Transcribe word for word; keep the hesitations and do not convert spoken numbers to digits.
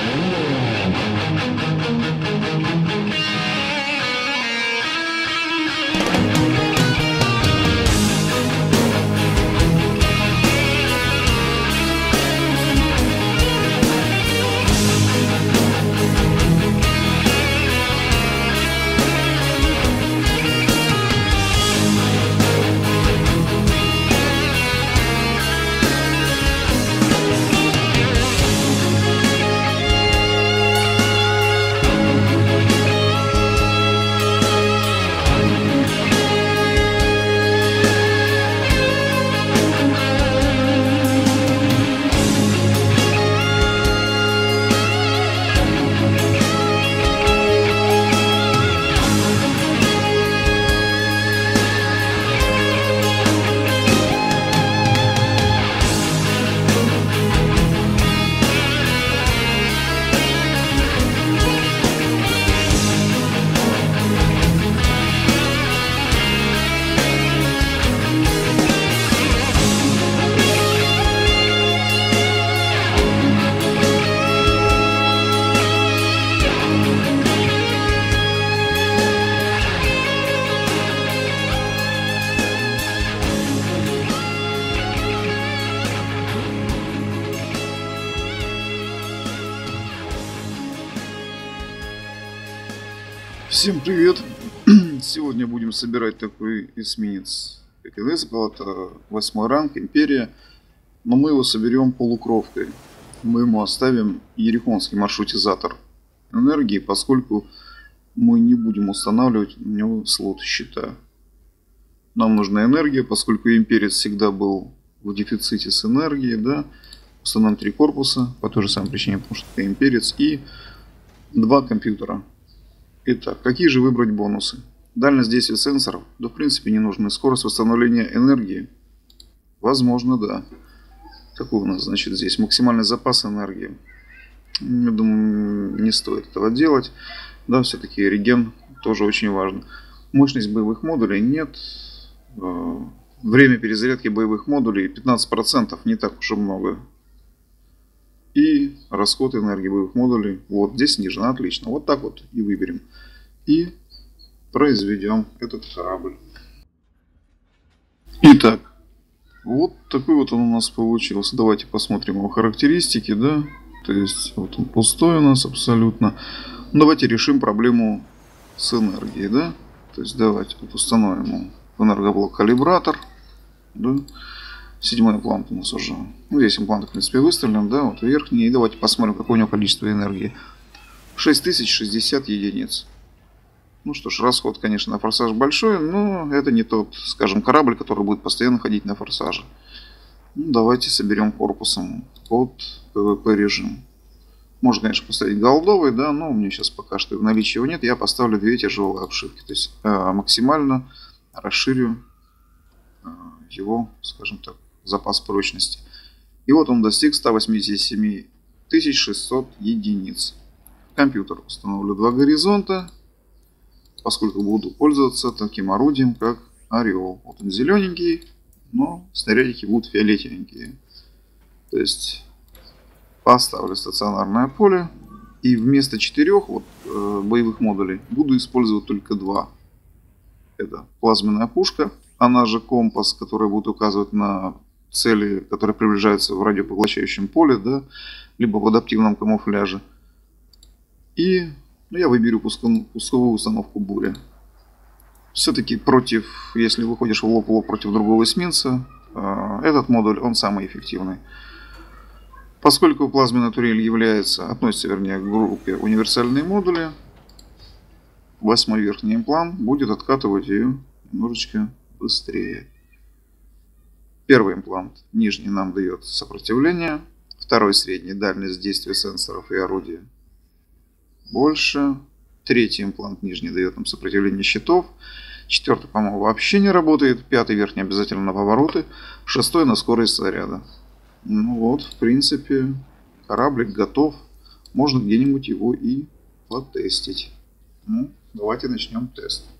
Всем привет! Сегодня будем собирать такой эсминец, как Инеспел, это восьмой ранг, Империя, но мы его соберем полукровкой. Мы ему оставим ерихонский маршрутизатор энергии, поскольку мы не будем устанавливать на него слот счета. Нам нужна энергия, поскольку имперец всегда был в дефиците с энергией, да. Установим три корпуса по той же самой причине, потому что это имперец, и два компьютера. Итак, какие же выбрать бонусы? Дальность действия сенсоров? Да, в принципе, не нужны. Скорость восстановления энергии? Возможно, да. Какой у нас, значит, здесь? Максимальный запас энергии. Я думаю, не стоит этого делать. Да, все-таки реген тоже очень важно. Мощность боевых модулей нет. Время перезарядки боевых модулей пятнадцать процентов, не так уж и много. И расход энергии боевых модулей вот здесь снижен, отлично. Вот так вот и выберем. И произведем этот корабль. Итак, вот такой вот он у нас получился. Давайте посмотрим его характеристики, да. То есть вот он пустой у нас абсолютно. Давайте решим проблему с энергией, да. То есть давайте вот установим в энергоблок калибратор, да. Седьмой имплант у нас уже. Ну, здесь импланты, в принципе, выставлен, да, вот верхний. И давайте посмотрим, какое у него количество энергии. шесть тысяч шестьдесят единиц. Ну что ж, расход, конечно, на форсаж большой, но это не тот, скажем, корабль, который будет постоянно ходить на форсаже. Ну, давайте соберем корпусом под ПВП режим. Можно, конечно, поставить голдовый, да, но у меня сейчас пока что в наличии его нет. Я поставлю две тяжелые обшивки. То есть э, максимально расширю э, его, скажем так, запас прочности. И вот он достиг ста восьмидесяти семи тысяч шестисот единиц. Компьютер установлю два горизонта, поскольку буду пользоваться таким орудием, как Орел. Вот он зелененький, но снарядики будут фиолетовенькие. То есть поставлю стационарное поле, и вместо четырех вот, э, боевых модулей буду использовать только два. Это плазменная пушка, она же компас, который будет указывать на цели, которые приближаются в радиопоглощающем поле, да, либо в адаптивном камуфляже. И ну, я выберу пусковую установку буря. Все-таки против, если выходишь в лоб в лоб против другого эсминца, этот модуль, он самый эффективный. Поскольку плазменная турель является, относится, вернее, к группе универсальные модули, восьмой верхний имплант будет откатывать ее немножечко быстрее. Первый имплант, нижний, нам дает сопротивление. Второй, средний, дальность действия сенсоров и орудия больше. Третий имплант, нижний, дает нам сопротивление щитов. Четвертый, по-моему, вообще не работает. Пятый, верхний, обязательно на повороты. Шестой, на скорость заряда. Ну вот, в принципе, кораблик готов. Можно где-нибудь его и потестить. Ну, давайте начнем тест.